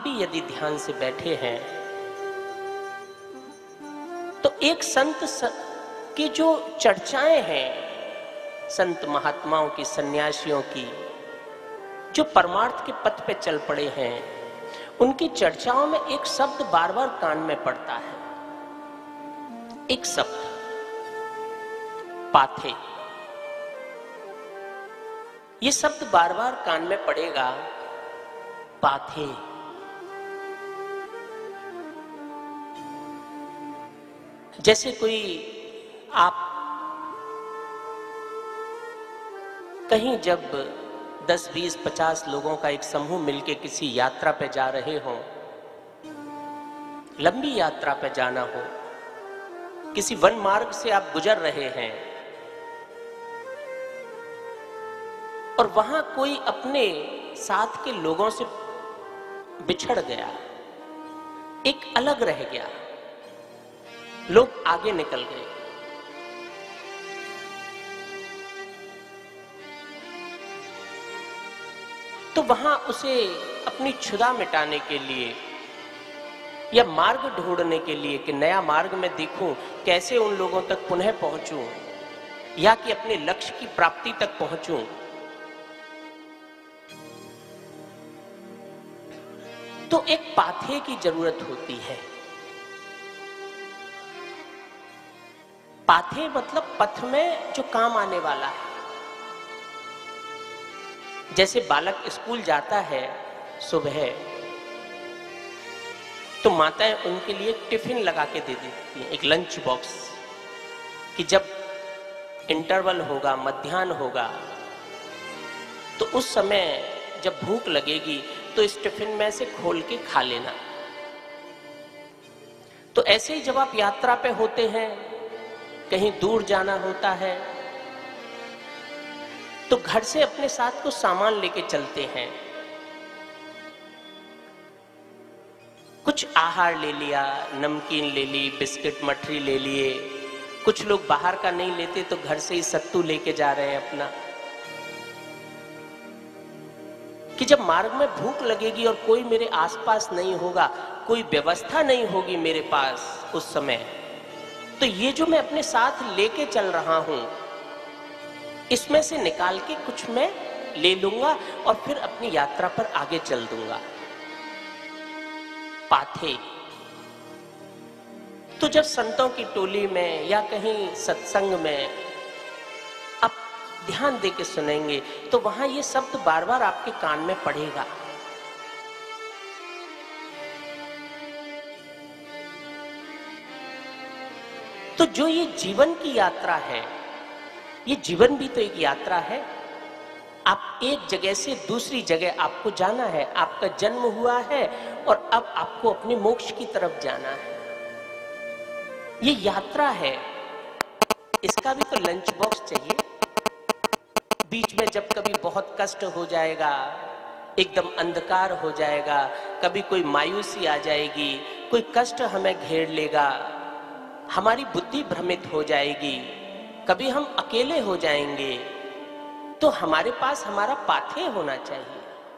भी यदि ध्यान से बैठे हैं तो एक संत की जो चर्चाएं हैं, संत महात्माओं की, सन्यासियों की, जो परमार्थ के पथ पे चल पड़े हैं, उनकी चर्चाओं में एक शब्द बार बार कान में पड़ता है। एक शब्द पाथे। ये शब्द बार बार कान में पड़ेगा, पाथे। जैसे कोई आप कहीं जब 10, 20, 50 लोगों का एक समूह मिलके किसी यात्रा पे जा रहे हो, लंबी यात्रा पे जाना हो, किसी वन मार्ग से आप गुजर रहे हैं और वहां कोई अपने साथ के लोगों से बिछड़ गया, एक अलग रह गया, लोग आगे निकल गए, तो वहां उसे अपनी क्षुधा मिटाने के लिए या मार्ग ढूंढने के लिए कि नया मार्ग में देखूं, कैसे उन लोगों तक पुनः पहुंचूं या कि अपने लक्ष्य की प्राप्ति तक पहुंचूं, तो एक पाथे की जरूरत होती है। पाथे मतलब पथ में जो काम आने वाला है। जैसे बालक स्कूल जाता है सुबह, तो माताएं उनके लिए टिफिन लगा के दे देती हैं, एक लंच बॉक्स, कि जब इंटरवल होगा, मध्याह्न होगा, तो उस समय जब भूख लगेगी तो इस टिफिन में से खोल के खा लेना। तो ऐसे ही जब आप यात्रा पे होते हैं, कहीं दूर जाना होता है, तो घर से अपने साथ कुछ सामान लेके चलते हैं, कुछ आहार ले लिया, नमकीन ले ली, बिस्किट मठरी ले लिए, कुछ लोग बाहर का नहीं लेते तो घर से ही सत्तू लेके जा रहे हैं अपना, कि जब मार्ग में भूख लगेगी और कोई मेरे आसपास नहीं होगा, कोई व्यवस्था नहीं होगी मेरे पास उस समय, तो ये जो मैं अपने साथ लेके चल रहा हूं, इसमें से निकाल के कुछ मैं ले लूंगा और फिर अपनी यात्रा पर आगे चल दूंगा। पाथे। तो जब संतों की टोली में या कहीं सत्संग में आप ध्यान दे के सुनेंगे तो वहां ये शब्द बार बार आपके कान में पड़ेगा। तो जो ये जीवन की यात्रा है, ये जीवन भी तो एक यात्रा है। आप एक जगह से दूसरी जगह आपको जाना है, आपका जन्म हुआ है और अब आपको अपने मोक्ष की तरफ जाना है। ये यात्रा है, इसका भी तो लंच बॉक्स चाहिए। बीच में जब कभी बहुत कष्ट हो जाएगा, एकदम अंधकार हो जाएगा, कभी कोई मायूसी आ जाएगी, कोई कष्ट हमें घेर लेगा, हमारी बुद्धि भ्रमित हो जाएगी, कभी हम अकेले हो जाएंगे, तो हमारे पास हमारा पाथे होना चाहिए।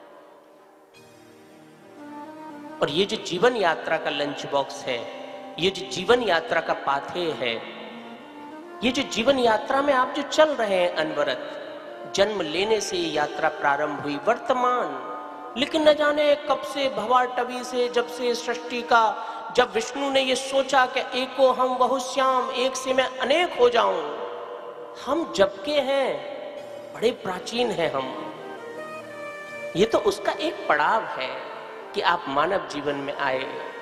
और ये जो जीवन यात्रा का लंच बॉक्स है, ये जो जीवन यात्रा का पाथे है, ये जो जीवन यात्रा में आप जो चल रहे हैं अनवरत, जन्म लेने से ये यात्रा प्रारंभ हुई, वर्तमान, लेकिन न जाने कब से, भवाटवी से, जब से सृष्टि का, जब विष्णु ने ये सोचा कि एको हम बहुश्याम, एक से मैं अनेक हो जाऊं, हम जब के हैं, बड़े प्राचीन हैं हम। ये तो उसका एक पड़ाव है कि आप मानव जीवन में आए।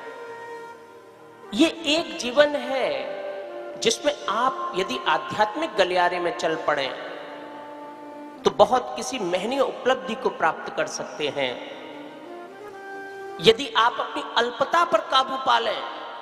ये एक जीवन है जिसमें आप यदि आध्यात्मिक गलियारे में चल पड़े तो बहुत किसी महनीय उपलब्धि को प्राप्त कर सकते हैं। यदि आप अपनी अल्पता पर काबू पा लें,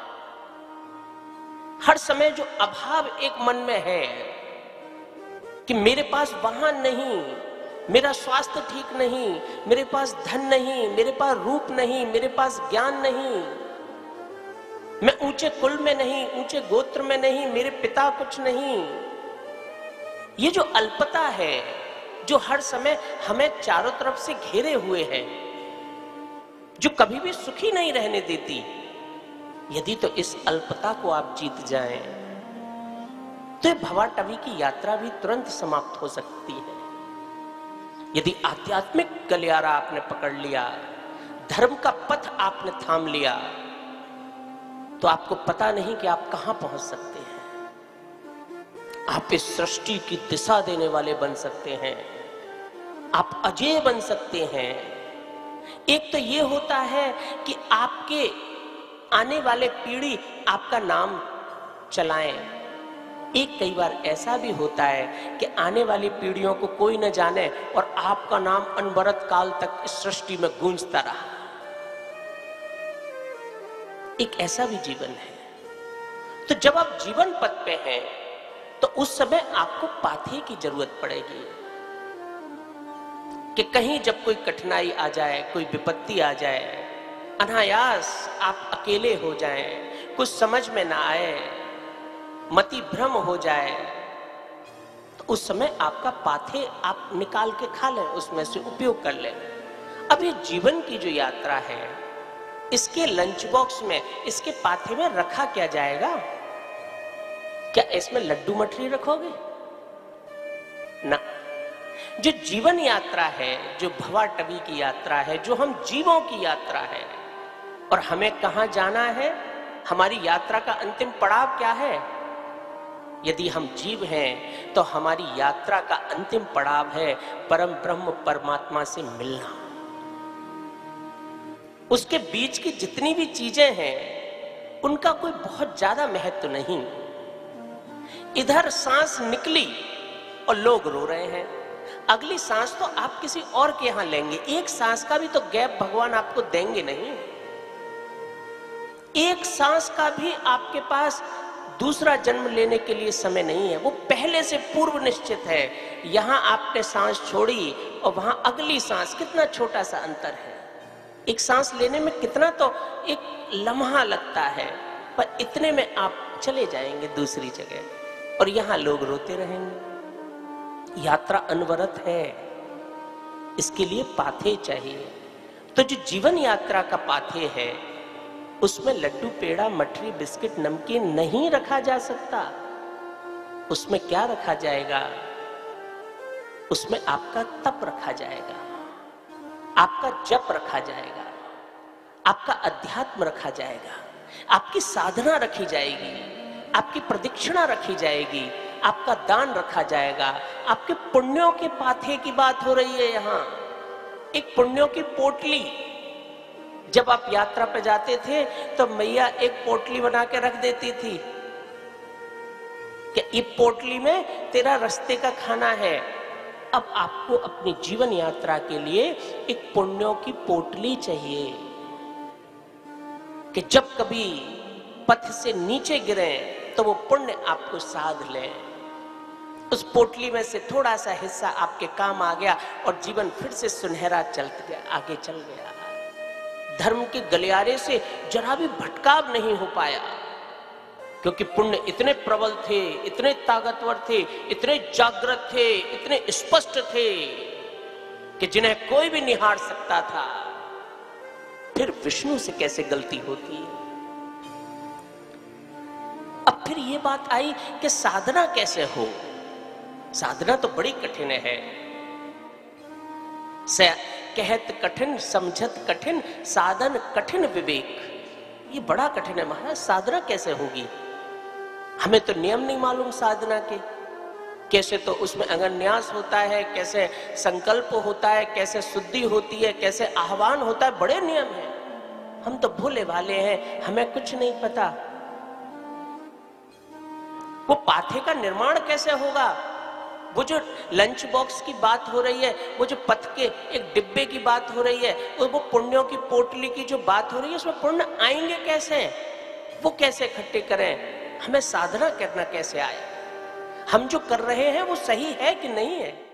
हर समय जो अभाव एक मन में है कि मेरे पास वाहन नहीं, मेरा स्वास्थ्य ठीक नहीं, मेरे पास धन नहीं, मेरे पास रूप नहीं, मेरे पास ज्ञान नहीं, मैं ऊंचे कुल में नहीं, ऊंचे गोत्र में नहीं, मेरे पिता कुछ नहीं, ये जो अल्पता है, जो हर समय हमें चारों तरफ से घेरे हुए है, जो कभी भी सुखी नहीं रहने देती। यदि तो इस अल्पता को आप जीत जाएं, तो ये भवाटवी की यात्रा भी तुरंत समाप्त हो सकती है। यदि आध्यात्मिक गलियारा आपने पकड़ लिया, धर्म का पथ आपने थाम लिया, तो आपको पता नहीं कि आप कहां पहुंच सकते हैं। आप इस सृष्टि की दिशा देने वाले बन सकते हैं, आप अजेय बन सकते हैं। एक तो ये होता है कि आपके आने वाले पीढ़ी आपका नाम चलाएं। एक कई बार ऐसा भी होता है कि आने वाली पीढ़ियों को कोई न जाने और आपका नाम अनवरत काल तक इस सृष्टि में गूंजता रहा। एक ऐसा भी जीवन है। तो जब आप जीवन पथ पे हैं, तो उस समय आपको पाथे की जरूरत पड़ेगी कि कहीं जब कोई कठिनाई आ जाए, कोई विपत्ति आ जाए, अनायास आप अकेले हो जाएं, कुछ समझ में ना आए, मति भ्रम हो जाए, तो उस समय आपका पाथे आप निकाल के खा लें, उसमें से उपयोग कर लें। अब ये जीवन की जो यात्रा है, इसके लंच बॉक्स में, इसके पाथे में रखा क्या जाएगा? क्या इसमें लड्डू मठरी रखोगे? ना। जो जीवन यात्रा है, जो भवाटवी की यात्रा है, जो हम जीवों की यात्रा है, और हमें कहां जाना है, हमारी यात्रा का अंतिम पड़ाव क्या है? यदि हम जीव हैं, तो हमारी यात्रा का अंतिम पड़ाव है परम ब्रह्म परमात्मा से मिलना। उसके बीच की जितनी भी चीजें हैं, उनका कोई बहुत ज्यादा महत्व नहीं। इधर सांस निकली और लोग रो रहे हैं, अगली सांस तो आप किसी और के यहां लेंगे। एक सांस का भी तो गैप भगवान आपको देंगे नहीं। एक सांस का भी आपके पास दूसरा जन्म लेने के लिए समय नहीं है, वो पहले से पूर्व निश्चित है। यहां आपने सांस छोड़ी और वहां अगली सांस, कितना छोटा सा अंतर है। एक सांस लेने में कितना तो एक लम्हा लगता है, पर इतने में आप चले जाएंगे दूसरी जगह, और यहां लोग रोते रहेंगे। यात्रा अनवरत है, इसके लिए पाथे चाहिए। तो जो जीवन यात्रा का पाथे है, उसमें लड्डू, पेड़ा, मठरी, बिस्किट, नमकीन नहीं रखा जा सकता। उसमें क्या रखा जाएगा? उसमें आपका तप रखा जाएगा, आपका जप रखा जाएगा, आपका अध्यात्म रखा जाएगा, आपकी साधना रखी जाएगी, आपकी प्रदक्षिणा रखी जाएगी, आपका दान रखा जाएगा। आपके पुण्यों के पाथे की बात हो रही है यहां। एक पुण्यों की पोटली, जब आप यात्रा पे जाते थे तो मैया एक पोटली बना के रख देती थी कि ये पोटली में तेरा रास्ते का खाना है। अब आपको अपनी जीवन यात्रा के लिए एक पुण्यों की पोटली चाहिए कि जब कभी पथ से नीचे गिरे तो वो पुण्य आपको साध ले। उस पोटली में से थोड़ा सा हिस्सा आपके काम आ गया और जीवन फिर से सुनहरा चलते गया, आगे चल गया। धर्म के गलियारे से जरा भी भटकाव नहीं हो पाया, क्योंकि पुण्य इतने प्रबल थे, इतने ताकतवर थे, इतने जागृत थे, इतने स्पष्ट थे कि जिन्हें कोई भी निहार सकता था। फिर विष्णु से कैसे गलती होती है? अब फिर ये बात आई कि साधना कैसे हो। साधना तो बड़ी कठिन है। कहत कठिन समझत कठिन, साधन कठिन विवेक। ये बड़ा कठिन है महाराज, साधना कैसे होगी? हमें तो नियम नहीं मालूम साधना के, कैसे तो उसमें अंगन्यास होता है, कैसे संकल्प होता है, कैसे शुद्धि होती है, कैसे आह्वान होता है, बड़े नियम हैं। हम तो भोले भाले हैं, हमें कुछ नहीं पता। वो पाथे का निर्माण कैसे होगा? वो जो लंच बॉक्स की बात हो रही है, वो जो पथ के एक डिब्बे की बात हो रही है, वो पुण्यों की पोटली की जो बात हो रही है, उसमें पुण्य आएंगे कैसे? वो कैसे इकट्ठे करें? हमें साधना करना कैसे आए? हम जो कर रहे हैं वो सही है कि नहीं है?